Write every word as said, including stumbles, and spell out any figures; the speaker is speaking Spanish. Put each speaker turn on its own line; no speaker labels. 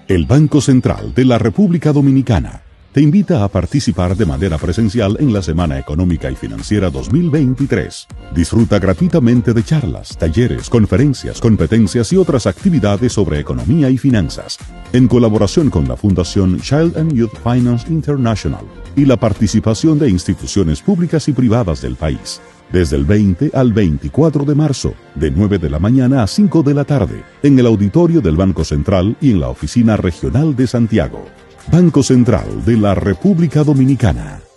El Banco Central de la República Dominicana te invita a participar de manera presencial en la Semana Económica y Financiera dos mil veintitrés. Disfruta gratuitamente de charlas, talleres, conferencias, competencias y otras actividades sobre economía y finanzas, en colaboración con la Fundación Child and Youth Finance International y la participación de instituciones públicas y privadas del país. Desde el veinte al veinticuatro de marzo, de nueve de la mañana a cinco de la tarde, en el auditorio del Banco Central y en la Oficina Regional de Santiago. Banco Central de la República Dominicana.